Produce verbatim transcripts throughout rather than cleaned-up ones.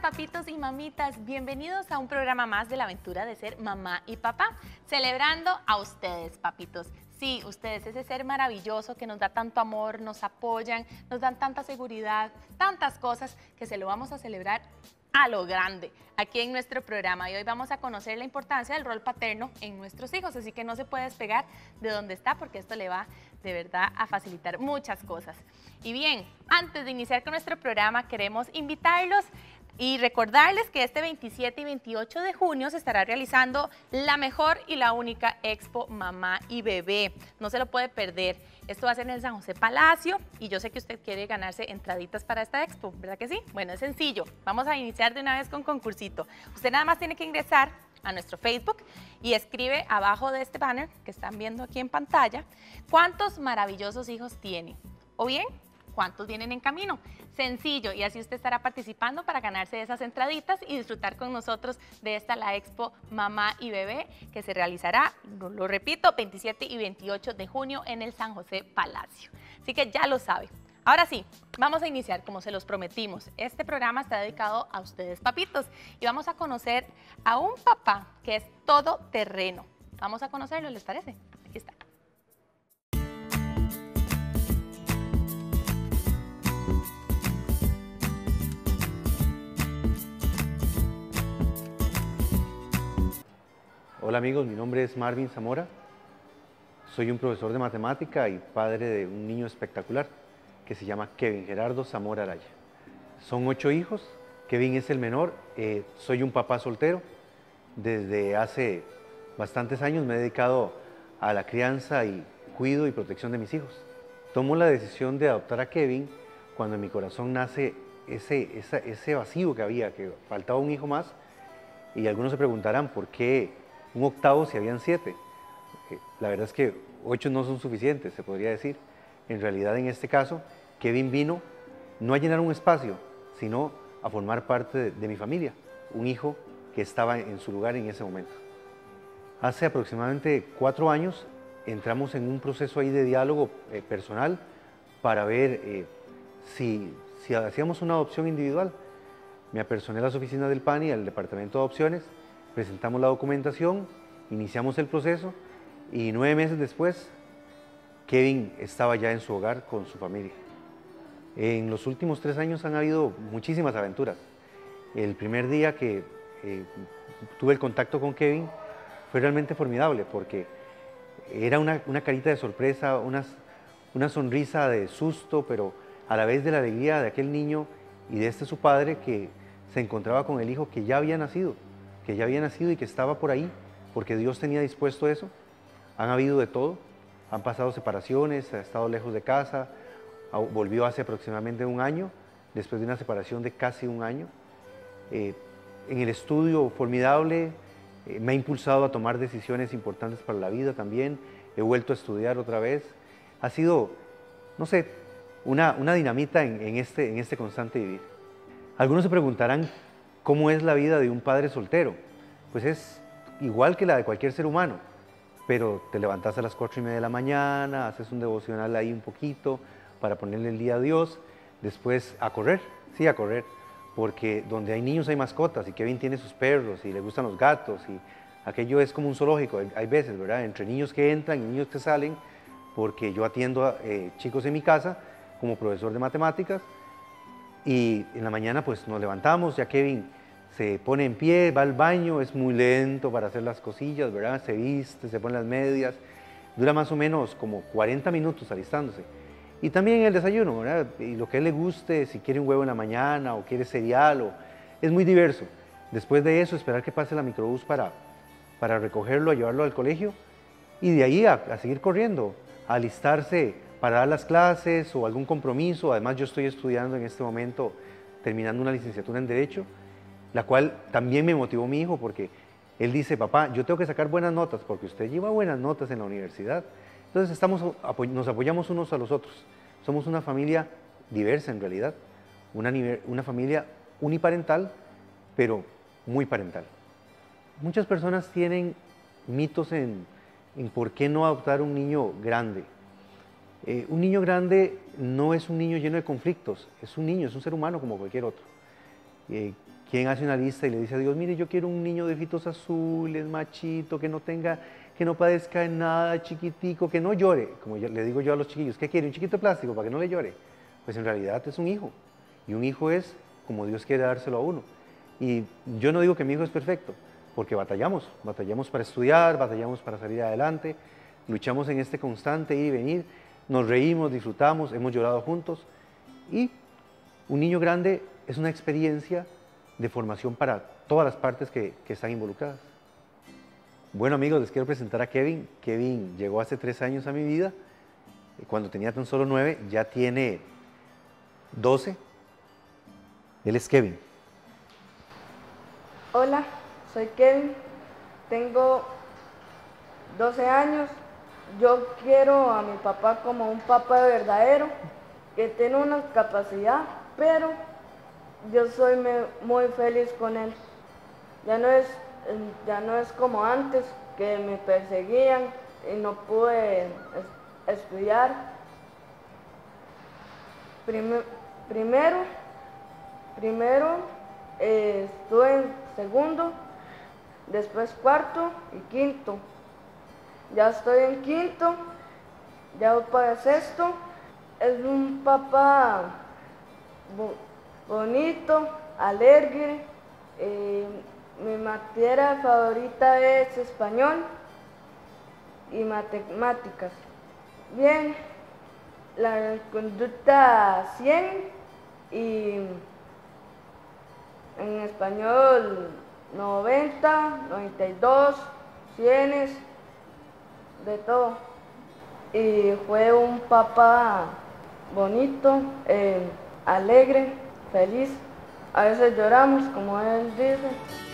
papitos y mamitas, bienvenidos a un programa más de la aventura de ser mamá y papá, celebrando a ustedes, papitos. Sí, ustedes, ese ser maravilloso que nos da tanto amor, nos apoyan, nos dan tanta seguridad, tantas cosas que se lo vamos a celebrar a lo grande aquí en nuestro programa. Y hoy vamos a conocer la importancia del rol paterno en nuestros hijos, así que no se puede despegar de donde está porque esto le va de verdad a facilitar muchas cosas. Y bien, antes de iniciar con nuestro programa queremos invitarlos y recordarles que este veintisiete y veintiocho de junio se estará realizando la mejor y la única Expo Mamá y Bebé. No se lo puede perder. Esto va a ser en el San José Palacio y yo sé que usted quiere ganarse entraditas para esta expo, ¿verdad que sí? Bueno, es sencillo. Vamos a iniciar de una vez con concursito. Usted nada más tiene que ingresar a nuestro Facebook y escribe abajo de este banner que están viendo aquí en pantalla cuántos maravillosos hijos tiene o bien cuántos vienen en camino. Sencillo, y así usted estará participando para ganarse esas entraditas y disfrutar con nosotros de esta la Expo Mamá y Bebé que se realizará, lo, lo repito, veintisiete y veintiocho de junio en el San José Palacio. Así que ya lo sabe. Ahora sí, vamos a iniciar como se los prometimos. Este programa está dedicado a ustedes, papitos, y vamos a conocer a un papá que es todoterreno. Vamos a conocerlo, ¿les parece? Aquí está. Hola amigos, mi nombre es Marvin Zamora, soy un profesor de matemática y padre de un niño espectacular que se llama Kevin Gerardo Zamora Araya. Son ocho hijos, Kevin es el menor, eh, soy un papá soltero, desde hace bastantes años me he dedicado a la crianza y cuido y protección de mis hijos. Tomo la decisión de adoptar a Kevin cuando en mi corazón nace ese, esa, ese vacío que había, que faltaba un hijo más, y algunos se preguntarán por qué un octavo si habían siete. La verdad es que ocho no son suficientes, se podría decir. En realidad, en este caso, Kevin vino no a llenar un espacio, sino a formar parte de, de mi familia, un hijo que estaba en su lugar en ese momento. Hace aproximadamente cuatro años entramos en un proceso ahí de diálogo eh, personal para ver eh, si, si hacíamos una adopción individual. Me apersoné a las oficinas del P A N I, al departamento de adopciones, presentamos la documentación, iniciamos el proceso y nueve meses después, Kevin estaba ya en su hogar con su familia. En los últimos tres años han habido muchísimas aventuras. El primer día que eh, tuve el contacto con Kevin fue realmente formidable porque era una, una carita de sorpresa, una, una sonrisa de susto, pero a la vez de la alegría de aquel niño y de este su padre que se encontraba con el hijo que ya había nacido. que ya había nacido y que estaba por ahí, porque Dios tenía dispuesto eso. Han habido de todo, han pasado separaciones, ha estado lejos de casa, volvió hace aproximadamente un año, después de una separación de casi un año. Eh, en el estudio formidable, eh, me ha impulsado a tomar decisiones importantes para la vida también, he vuelto a estudiar otra vez. Ha sido, no sé, una, una dinamita en, en, este, en este constante vivir. Algunos se preguntarán, ¿cómo es la vida de un padre soltero? Pues es igual que la de cualquier ser humano, pero te levantas a las cuatro y media de la mañana, haces un devocional ahí un poquito para ponerle el día a Dios, después a correr, sí, a correr, porque donde hay niños hay mascotas y Kevin tiene sus perros y le gustan los gatos y aquello es como un zoológico, hay, hay veces, ¿verdad? Entre niños que entran y niños que salen, porque yo atiendo a eh, chicos en mi casa como profesor de matemáticas. Y en la mañana pues nos levantamos, ya Kevin se pone en pie, va al baño, es muy lento para hacer las cosillas, ¿verdad? Se viste, se pone las medias, dura más o menos como cuarenta minutos alistándose. Y también el desayuno, ¿verdad? Y lo que a él le guste, si quiere un huevo en la mañana o quiere cereal, o... es muy diverso. Después de eso, esperar que pase la microbús para, para recogerlo, a llevarlo al colegio y de ahí a, a seguir corriendo, a alistarse para dar las clases o algún compromiso. Además, yo estoy estudiando en este momento, terminando una licenciatura en Derecho, la cual también me motivó mi hijo porque él dice, papá, yo tengo que sacar buenas notas porque usted lleva buenas notas en la universidad. Entonces estamos, nos apoyamos unos a los otros. Somos una familia diversa en realidad, una, una familia uniparental, pero muy parental. Muchas personas tienen mitos en, en por qué no adoptar un niño grande. Eh, un niño grande no es un niño lleno de conflictos, es un niño, es un ser humano como cualquier otro. Eh, ¿Quién hace una lista y le dice a Dios, mire, yo quiero un niño de ojitos azules, machito, que no tenga, que no padezca de nada, chiquitico, que no llore? Como yo, le digo yo a los chiquillos, ¿qué quiere? ¿Un chiquito de plástico para que no le llore? Pues en realidad es un hijo. Y un hijo es como Dios quiere dárselo a uno. Y yo no digo que mi hijo es perfecto, porque batallamos, batallamos para estudiar, batallamos para salir adelante, luchamos en este constante ir y venir, nos reímos, disfrutamos, hemos llorado juntos. Y un niño grande es una experiencia de formación para todas las partes que, que están involucradas. Bueno amigos, les quiero presentar a Kevin. Kevin llegó hace tres años a mi vida, cuando tenía tan solo nueve, ya tiene doce. Él es Kevin. Hola, soy Kevin, tengo doce años. Yo quiero a mi papá como un papá verdadero, que tiene una capacidad, pero yo soy me- muy feliz con él. Ya no es, ya no es como antes, que me perseguían y no pude es- estudiar. Prime- primero, primero eh, estuve en segundo, después cuarto y quinto. Ya estoy en quinto, ya voy para sexto. Es un papá bo- bonito, alegre. eh, mi materia favorita es español y matemáticas. Bien, la conducta cien y en español noventa, noventa y dos, cien, de todo. Y fue un papá bonito, eh, alegre, feliz. A veces lloramos, como él dice.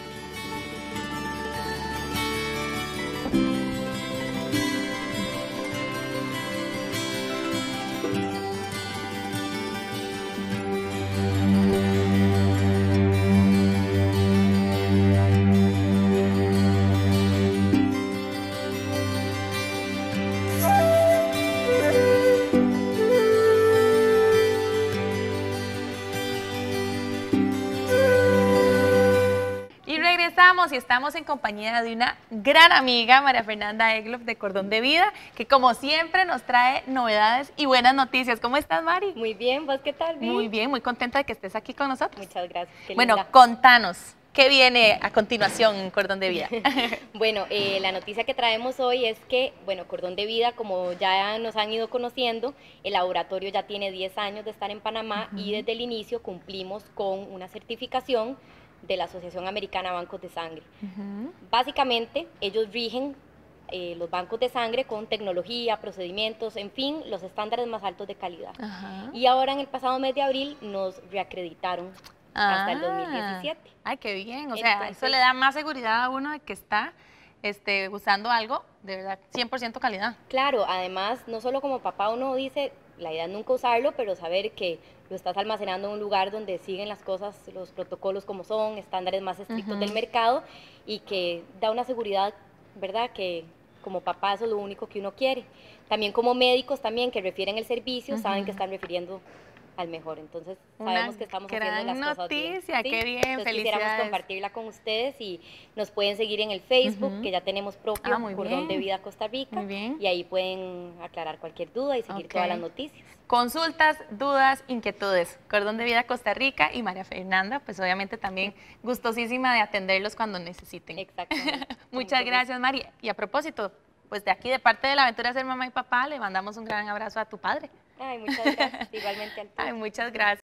Y regresamos y estamos en compañía de una gran amiga, María Fernanda Egloff de Cordón de Vida, que como siempre nos trae novedades y buenas noticias. ¿Cómo estás, Mari? Muy bien, ¿vos qué tal, Vi? Muy bien, muy contenta de que estés aquí con nosotros. Muchas gracias. Qué Bueno, linda. contanos, ¿qué viene a continuación en Cordón de Vida? Bueno, eh, la noticia que traemos hoy es que, bueno, Cordón de Vida, como ya nos han ido conociendo, el laboratorio ya tiene diez años de estar en Panamá y desde el inicio cumplimos con una certificación de la Asociación Americana Bancos de Sangre. Ujú. Básicamente, ellos rigen eh, los bancos de sangre con tecnología, procedimientos, en fin, los estándares más altos de calidad. Ajá. Y ahora en el pasado mes de abril nos reacreditaron hasta el Ah. dos mil diecisiete. Ay, qué bien. O sea, Entonces- eso le da más seguridad a uno de que está este, usando algo de verdad cien por ciento calidad. Claro, además, no solo como papá uno dice, la idea es nunca usarlo, pero saber que lo estás almacenando en un lugar donde siguen las cosas, los protocolos como son, estándares más estrictos Ujú. del mercado y que da una seguridad, ¿verdad? Que como papá eso es lo único que uno quiere. También como médicos también que refieren el servicio, saben que Ujú. están refiriendo al mejor. Entonces, Una sabemos que estamos haciendo gran las cosas bien. noticia, qué bien, Entonces, quisiéramos felicidades. compartirla con ustedes y nos pueden seguir en el Facebook, Ujú. que ya tenemos propio, Ah, muy Cordón de bien. Vida Costa Rica. Muy bien. Y ahí pueden aclarar cualquier duda y seguir Ok. todas las noticias. Consultas, dudas, inquietudes. Cordón de Vida Costa Rica y María Fernanda, pues obviamente también gustosísima de atenderlos cuando necesiten. Exactamente. Con Muchas mucho gracias, Mari. Y a propósito, pues de aquí, de parte de la aventura de ser mamá y papá, le mandamos un gran abrazo a tu padre. gusto. Ay, muchas gracias. Igualmente al tuyo. Ay, muchas gracias.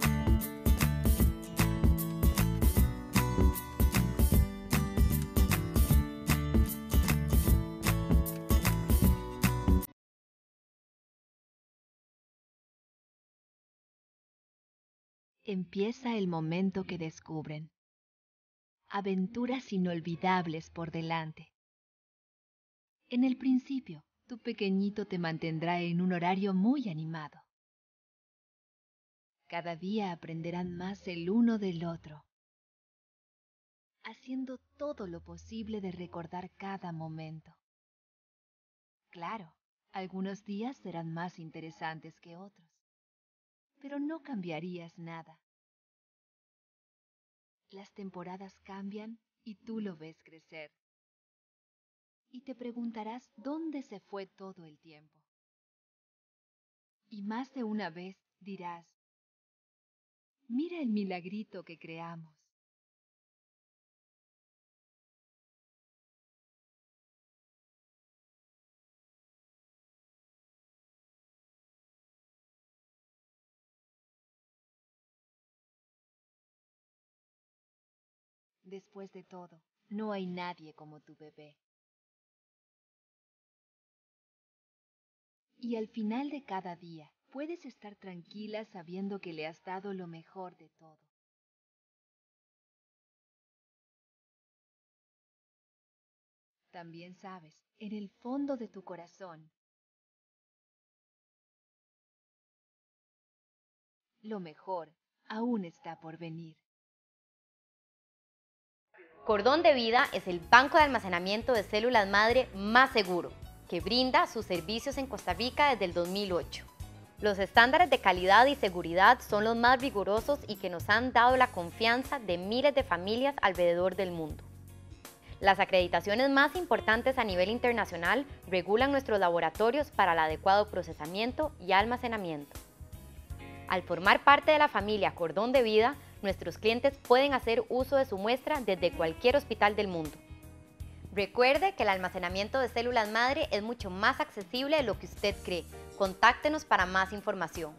Empieza el momento que descubren. Aventuras inolvidables por delante. En el principio, tu pequeñito te mantendrá en un horario muy animado. Cada día aprenderán más el uno del otro, haciendo todo lo posible de recordar cada momento. Claro, algunos días serán más interesantes que otros, pero no cambiarías nada. Las temporadas cambian y tú lo ves crecer. Y te preguntarás dónde se fue todo el tiempo. Y más de una vez dirás, mira el milagrito que creamos. Después de todo, no hay nadie como tu bebé. Y al final de cada día, puedes estar tranquila sabiendo que le has dado lo mejor de todo. También sabes, en el fondo de tu corazón, lo mejor aún está por venir. Cordón de Vida es el banco de almacenamiento de células madre más seguro, que brinda sus servicios en Costa Rica desde el dos mil ocho. Los estándares de calidad y seguridad son los más rigurosos y que nos han dado la confianza de miles de familias alrededor del mundo. Las acreditaciones más importantes a nivel internacional regulan nuestros laboratorios para el adecuado procesamiento y almacenamiento. Al formar parte de la familia Cordón de Vida, nuestros clientes pueden hacer uso de su muestra desde cualquier hospital del mundo. Recuerde que el almacenamiento de células madre es mucho más accesible de lo que usted cree. Contáctenos para más información.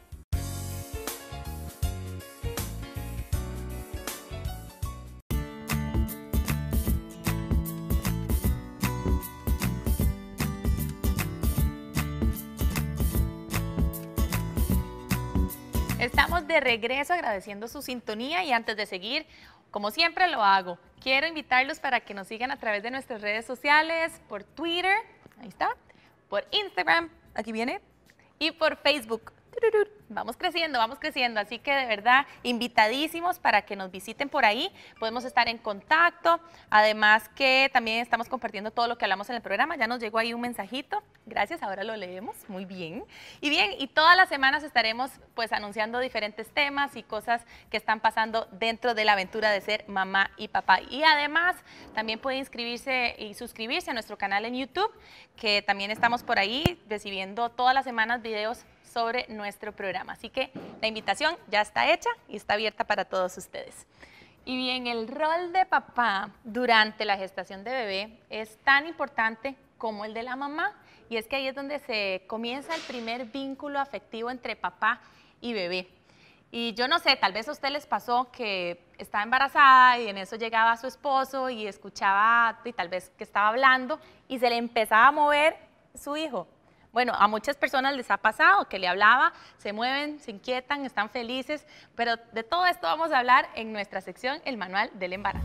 Estamos de regreso agradeciendo su sintonía y antes de seguir, como siempre lo hago, quiero invitarlos para que nos sigan a través de nuestras redes sociales, por Twitter, ahí está, por Instagram, aquí viene, y por Facebook. Vamos creciendo, vamos creciendo, así que de verdad invitadísimos para que nos visiten por ahí, podemos estar en contacto, además que también estamos compartiendo todo lo que hablamos en el programa, ya nos llegó ahí un mensajito, gracias, ahora lo leemos, muy bien. Y bien, y todas las semanas estaremos pues anunciando diferentes temas y cosas que están pasando dentro de la aventura de ser mamá y papá. Y además también puede inscribirse y suscribirse a nuestro canal en YouTube, que también estamos por ahí recibiendo todas las semanas videos sobre nuestro programa. Así que la invitación ya está hecha y está abierta para todos ustedes. Y bien, el rol de papá durante la gestación de bebé es tan importante como el de la mamá. Y es que ahí es donde se comienza el primer vínculo afectivo entre papá y bebé. Y yo no sé, tal vez a usted les pasó que estaba embarazada y en eso llegaba su esposo y escuchaba, y tal vez que estaba hablando y se le empezaba a mover su hijo. Bueno, a muchas personas les ha pasado que le hablaba, se mueven, se inquietan, están felices, pero de todo esto vamos a hablar en nuestra sección El Manual del Embarazo.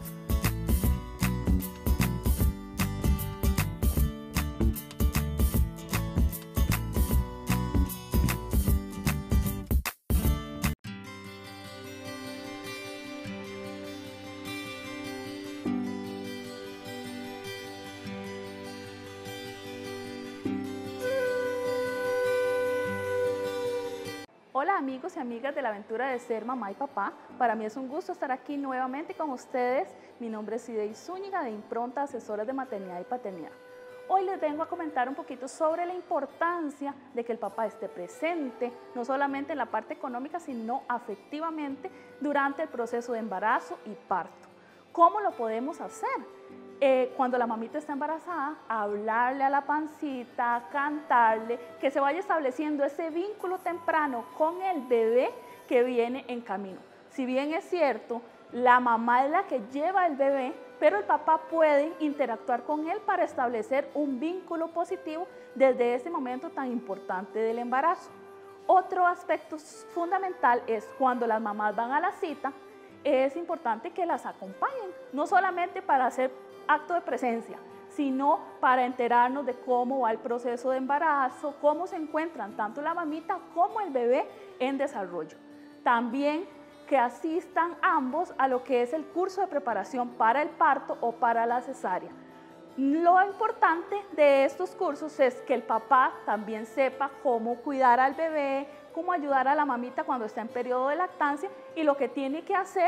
Hola amigos y amigas de la aventura de ser mamá y papá. Para mí es un gusto estar aquí nuevamente con ustedes. Mi nombre es Idey Zúñiga de Impronta Asesoras de Maternidad y Paternidad. Hoy les vengo a comentar un poquito sobre la importancia de que el papá esté presente, no solamente en la parte económica, sino afectivamente durante el proceso de embarazo y parto. ¿Cómo lo podemos hacer? Eh, cuando la mamita está embarazada, hablarle a la pancita, cantarle, que se vaya estableciendo ese vínculo temprano con el bebé que viene en camino. Si bien es cierto, la mamá es la que lleva el bebé, pero el papá puede interactuar con él para establecer un vínculo positivo desde ese momento tan importante del embarazo. Otro aspecto fundamental es cuando las mamás van a la cita, es importante que las acompañen, no solamente para hacer acto de presencia, sino para enterarnos de cómo va el proceso de embarazo, cómo se encuentran tanto la mamita como el bebé en desarrollo. También que asistan ambos a lo que es el curso de preparación para el parto o para la cesárea. Lo importante de estos cursos es que el papá también sepa cómo cuidar al bebé, cómo ayudar a la mamita cuando está en periodo de lactancia y lo que tiene que hacer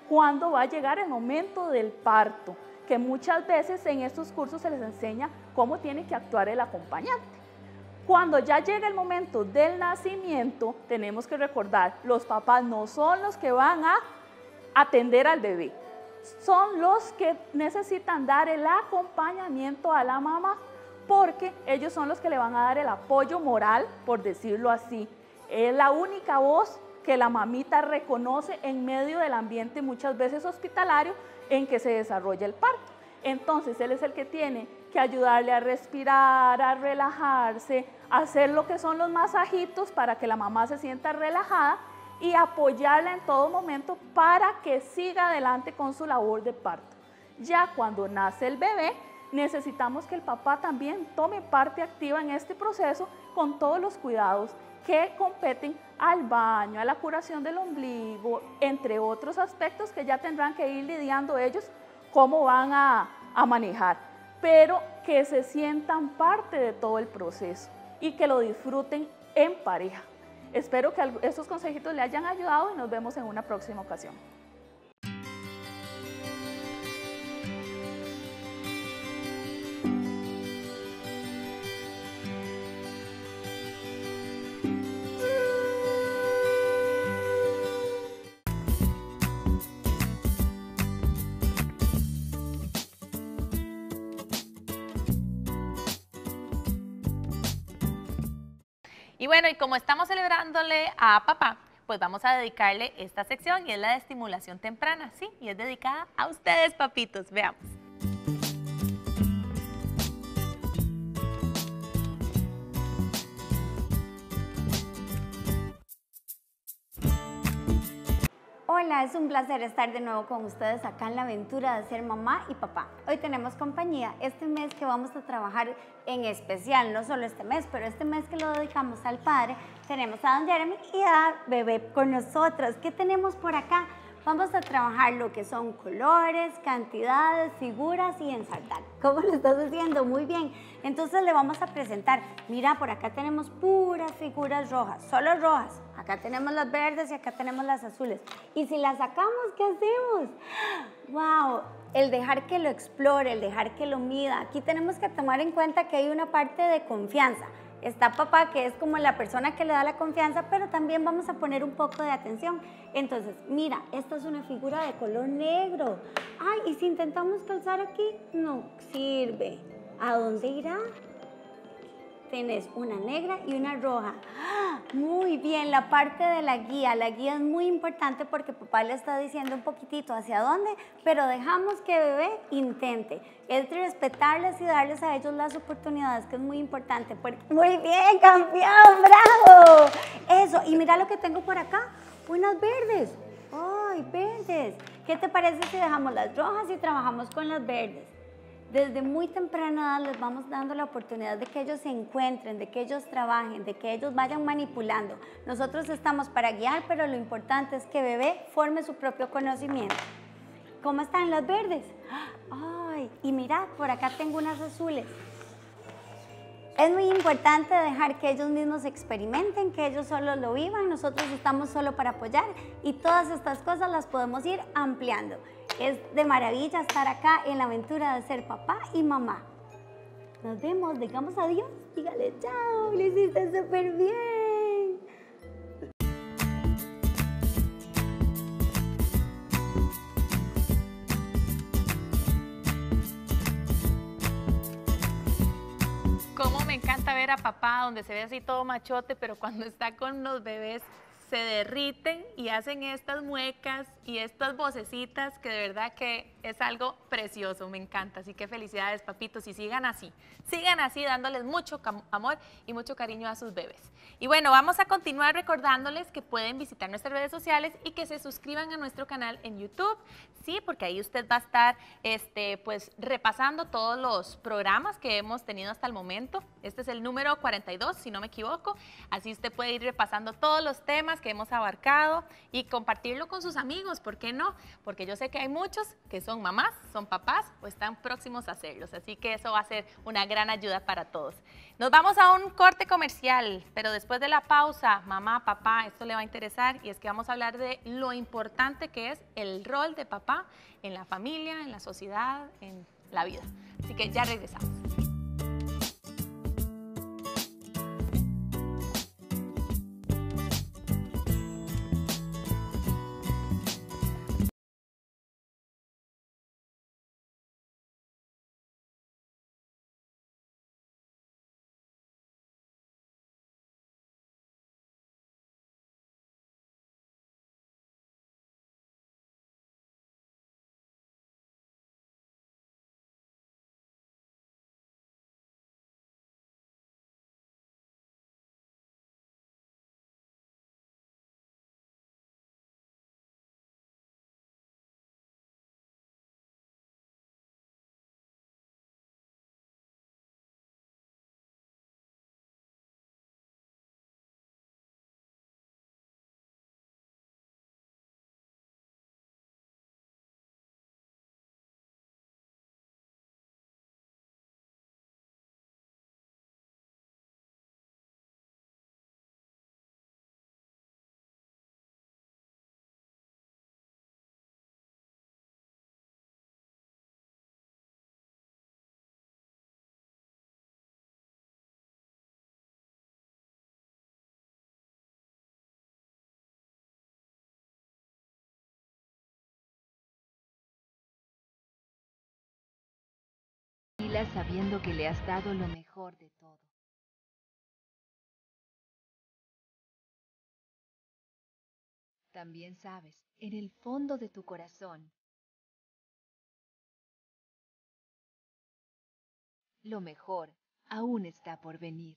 cuándo va a llegar el momento del parto, que muchas veces en estos cursos se les enseña cómo tiene que actuar el acompañante. Cuando ya llega el momento del nacimiento, tenemos que recordar, los papás no son los que van a atender al bebé, son los que necesitan dar el acompañamiento a la mamá, porque ellos son los que le van a dar el apoyo moral, por decirlo así. Es la única voz que la mamita reconoce en medio del ambiente muchas veces hospitalario en que se desarrolla el parto. Entonces él es el que tiene que ayudarle a respirar, a relajarse, a hacer lo que son los masajitos para que la mamá se sienta relajada y apoyarla en todo momento para que siga adelante con su labor de parto. Ya cuando nace el bebé, necesitamos que el papá también tome parte activa en este proceso con todos los cuidados que competen al baño, a la curación del ombligo, entre otros aspectos que ya tendrán que ir lidiando ellos cómo van a, a manejar, pero que se sientan parte de todo el proceso y que lo disfruten en pareja. Espero que estos consejitos le hayan ayudado y nos vemos en una próxima ocasión. Y bueno, y como estamos celebrándole a papá, pues vamos a dedicarle esta sección y es la de estimulación temprana, ¿sí? Y es dedicada a ustedes, papitos. Veamos. Hola, es un placer estar de nuevo con ustedes acá en la aventura de ser mamá y papá. Hoy tenemos compañía este mes que vamos a trabajar en especial, no solo este mes, pero este mes que lo dedicamos al padre, tenemos a don Jeremy y a bebé con nosotros. ¿Qué tenemos por acá? Vamos a trabajar lo que son colores, cantidades, figuras y ensartar. ¿Cómo lo estás haciendo? Muy bien. Entonces le vamos a presentar. Mira, por acá tenemos puras figuras rojas, solo rojas. Acá tenemos las verdes y acá tenemos las azules. Y si las sacamos, ¿qué hacemos? ¡Wow! El dejar que lo explore, el dejar que lo mida. Aquí tenemos que tomar en cuenta que hay una parte de confianza. Está papá, que es como la persona que le da la confianza, pero también vamos a poner un poco de atención. Entonces, mira, esta es una figura de color negro. Ay, y si intentamos calzar aquí, no sirve. ¿A dónde irá? Tienes una negra y una roja. Muy bien, la parte de la guía. La guía es muy importante porque papá le está diciendo un poquitito hacia dónde, pero dejamos que bebé intente. Es respetarles y darles a ellos las oportunidades, que es muy importante. Porque... Muy bien, campeón, bravo. Eso, y mira lo que tengo por acá, unas verdes. ¡Ay, verdes! ¿Qué te parece si dejamos las rojas y trabajamos con las verdes? Desde muy temprana edad les vamos dando la oportunidad de que ellos se encuentren, de que ellos trabajen, de que ellos vayan manipulando. Nosotros estamos para guiar, pero lo importante es que bebé forme su propio conocimiento. ¿Cómo están las verdes? ¡Ay! Y mirad, por acá tengo unas azules. Es muy importante dejar que ellos mismos experimenten, que ellos solo lo vivan. Nosotros estamos solo para apoyar y todas estas cosas las podemos ir ampliando. Es de maravilla estar acá en la aventura de ser papá y mamá. Nos vemos, digamos adiós, dígale chao, lo hiciste súper bien. Cómo me encanta ver a papá donde se ve así todo machote, pero cuando está con los bebés se derriten y hacen estas muecas y estas vocecitas que de verdad que es algo precioso, me encanta. Así que felicidades, papitos, y sigan así, sigan así dándoles mucho amor y mucho cariño a sus bebés. Y bueno, vamos a continuar recordándoles que pueden visitar nuestras redes sociales y que se suscriban a nuestro canal en YouTube, sí, porque ahí usted va a estar este, pues, repasando todos los programas que hemos tenido hasta el momento. Este es el número cuarenta y dos, si no me equivoco, así usted puede ir repasando todos los temas que hemos abarcado y compartirlo con sus amigos, ¿por qué no? Porque yo sé que hay muchos que son son mamás, son papás o están próximos a hacerlos. Así que eso va a ser una gran ayuda para todos. Nos vamos a un corte comercial, pero después de la pausa, mamá, papá, esto le va a interesar y es que vamos a hablar de lo importante que es el rol de papá en la familia, en la sociedad, en la vida. Así que ya regresamos. Sabiendo que le has dado lo mejor de todo. También sabes, en el fondo de tu corazón, lo mejor aún está por venir.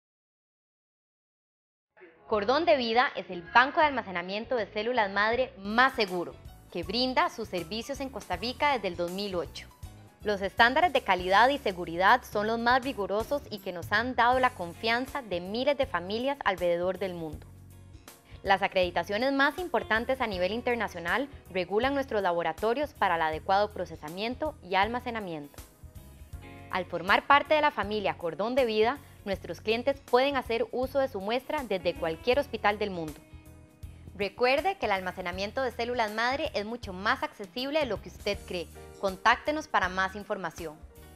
Cordón de Vida es el banco de almacenamiento de células madre más seguro, que brinda sus servicios en Costa Rica desde el dos mil ocho. Los estándares de calidad y seguridad son los más rigurosos y que nos han dado la confianza de miles de familias alrededor del mundo. Las acreditaciones más importantes a nivel internacional regulan nuestros laboratorios para el adecuado procesamiento y almacenamiento. Al formar parte de la familia Cordón de Vida, nuestros clientes pueden hacer uso de su muestra desde cualquier hospital del mundo. Recuerde que el almacenamiento de células madre es mucho más accesible de lo que usted cree. Contáctenos para más información.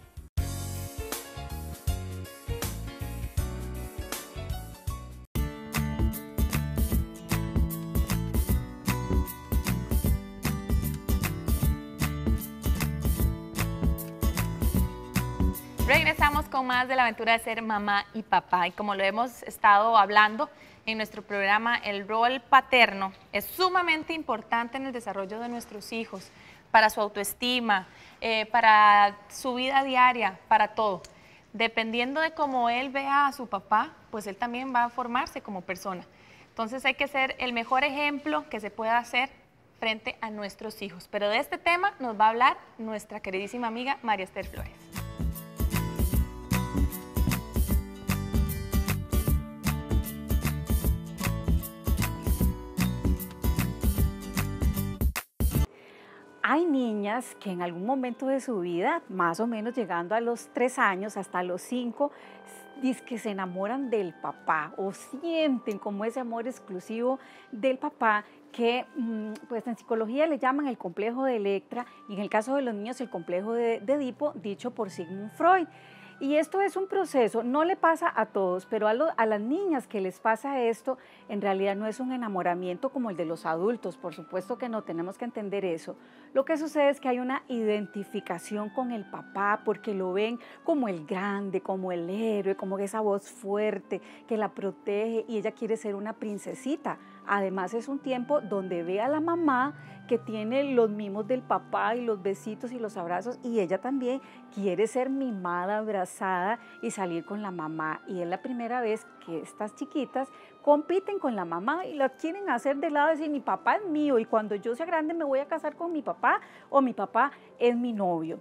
Regresamos con más de la aventura de ser mamá y papá y como lo hemos estado hablando en nuestro programa, el rol paterno es sumamente importante en el desarrollo de nuestros hijos, para su autoestima, eh, para su vida diaria, para todo. Dependiendo de cómo él vea a su papá, pues él también va a formarse como persona. Entonces hay que ser el mejor ejemplo que se pueda hacer frente a nuestros hijos. Pero de este tema nos va a hablar nuestra queridísima amiga María Esther Flores. Hay niñas que en algún momento de su vida, más o menos llegando a los tres años, hasta los cinco, que se enamoran del papá o sienten como ese amor exclusivo del papá que pues en psicología le llaman el complejo de Electra y en el caso de los niños el complejo de, de Edipo, dicho por Sigmund Freud. Y esto es un proceso, no le pasa a todos, pero a, lo, a las niñas que les pasa esto, en realidad no es un enamoramiento como el de los adultos, por supuesto que no, tenemos que entender eso. Lo que sucede es que hay una identificación con el papá porque lo ven como el grande, como el héroe, como esa voz fuerte que la protege y ella quiere ser una princesita. Además es un tiempo donde ve a la mamá que tiene los mimos del papá y los besitos y los abrazos y ella también quiere ser mimada, abrazada y salir con la mamá. Y es la primera vez que estas chiquitas compiten con la mamá y la quieren hacer de lado y decir mi papá es mío y cuando yo sea grande me voy a casar con mi papá o mi papá es mi novio.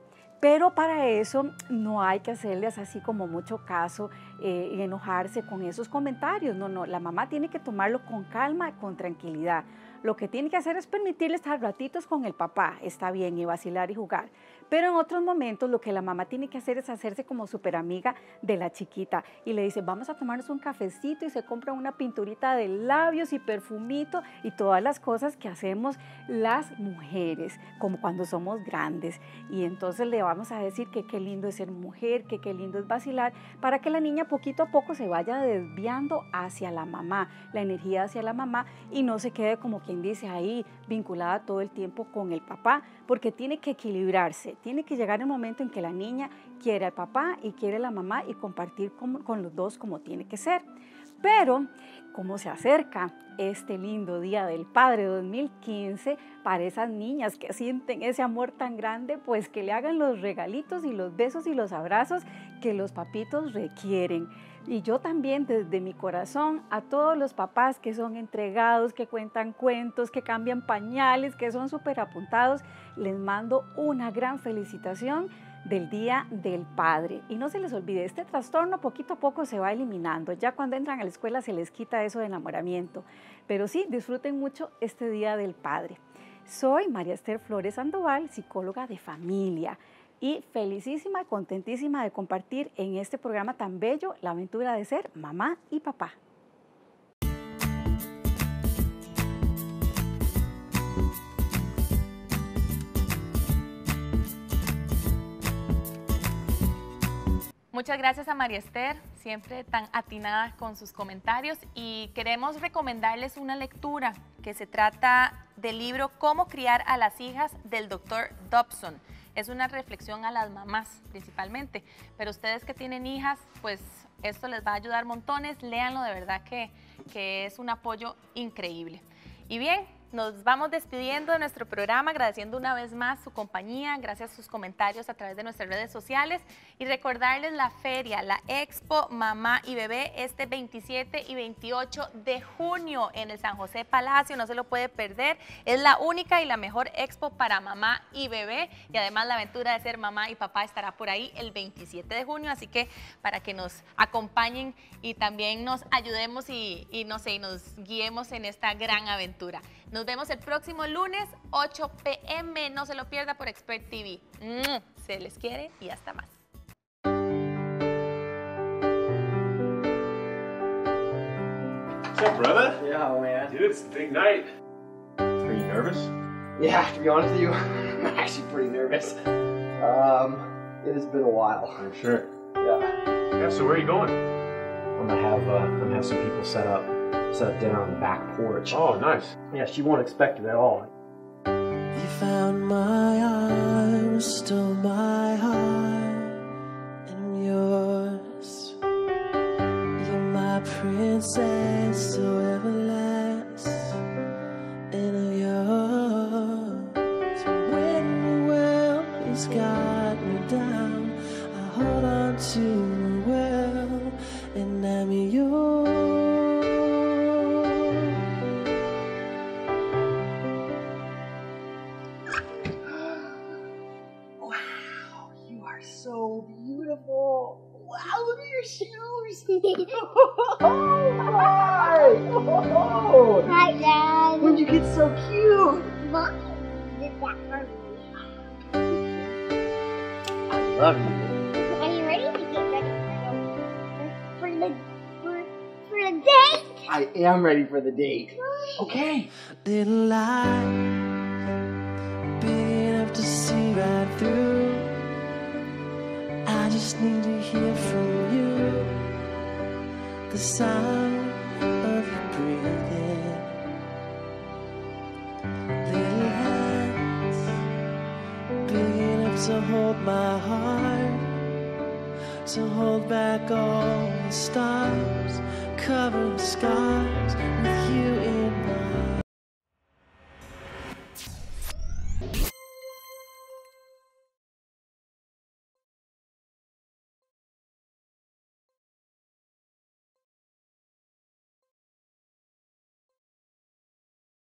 Pero para eso no hay que hacerles así como mucho caso eh, y enojarse con esos comentarios. No, no, la mamá tiene que tomarlo con calma, con tranquilidad. Lo que tiene que hacer es permitirle estar ratitos con el papá, está bien, y vacilar y jugar. Pero en otros momentos lo que la mamá tiene que hacer es hacerse como súper amiga de la chiquita y le dice, vamos a tomarnos un cafecito, y se compra una pinturita de labios y perfumito y todas las cosas que hacemos las mujeres, como cuando somos grandes. Y entonces le vamos a decir que qué lindo es ser mujer, que qué lindo es vacilar, para que la niña poquito a poco se vaya desviando hacia la mamá, la energía hacia la mamá, y no se quede como quien dice ahí vinculada todo el tiempo con el papá, porque tiene que equilibrarse, tiene que llegar el momento en que la niña quiere al papá y quiere a la mamá y compartir con, con los dos como tiene que ser. Pero como se acerca este lindo Día del Padre dos mil quince, para esas niñas que sienten ese amor tan grande, pues que le hagan los regalitos y los besos y los abrazos que los papitos requieren. Y yo también desde mi corazón a todos los papás que son entregados, que cuentan cuentos, que cambian pañales, que son súper apuntados, les mando una gran felicitación del Día del Padre. Y no se les olvide, este trastorno poquito a poco se va eliminando. Ya cuando entran a la escuela se les quita eso de enamoramiento. Pero sí, disfruten mucho este Día del Padre. Soy María Esther Flores Sandoval, psicóloga de familia. Y felicísima y contentísima de compartir en este programa tan bello la aventura de ser mamá y papá. Muchas gracias a María Esther, siempre tan atinada con sus comentarios, y queremos recomendarles una lectura que se trata del libro Cómo criar a las hijas del doctor Dobson. Es una reflexión a las mamás principalmente, pero ustedes que tienen hijas, pues esto les va a ayudar montones, léanlo, de verdad que, que es un apoyo increíble. Y bien, nos vamos despidiendo de nuestro programa, agradeciendo una vez más su compañía, gracias a sus comentarios a través de nuestras redes sociales, y recordarles la feria, la Expo Mamá y Bebé, este veintisiete y veintiocho de junio en el San José Palacio, no se lo puede perder, es la única y la mejor expo para mamá y bebé, y además la aventura de ser mamá y papá estará por ahí el veintisiete de junio, así que para que nos acompañen y también nos ayudemos y, y no sé, y nos guiemos en esta gran aventura. Nos vemos el próximo lunes, ocho p m No se lo pierda por Expert T V. Mm, se les quiere y hasta más. What's up, brother? Yeah, man. Dude, it's a big night. Are you nervous? Yeah, to be honest with you, I'm actually pretty nervous. Um, it has been a while. I'm sure. Yeah. Yeah, so where are you going? I'm gonna have uh, I'm gonna have some people set up set up dinner on the back porch. Oh, nice. Yeah, she won't expect it at all. You found my arms, stole my heart, and I'm yours. You're my princess, so everlasting, and I'm yours. When the world has got me down, I hold on to the world, and I'm yours. So beautiful. Wow, look at your shoes. Oh my. Oh. Hi, Dad. When'd you get so cute? Mommy did that for me. I love you. Are you ready to get ready for the for the for, for the date? I am ready for the date. Okay. Little light, big enough to see right through. I just need to hear from you the sound of your breathing. Little hands, big enough to hold my heart, to hold back all the stars, cover the scars with you in my